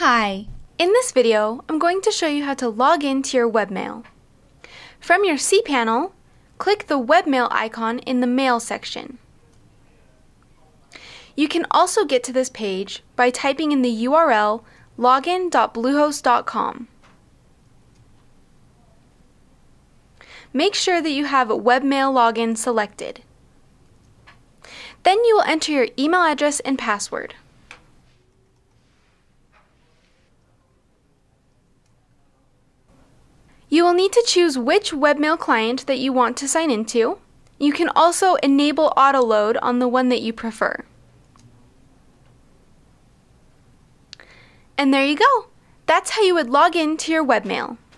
Hi! In this video, I'm going to show you how to log into your webmail. From your cPanel, click the webmail icon in the Mail section. You can also get to this page by typing in the URL login.bluehost.com. Make sure that you have webmail login selected. Then you will enter your email address and password. You will need to choose which webmail client that you want to sign into. You can also enable Autoload on the one that you prefer. And there you go. That's how you would log in to your webmail.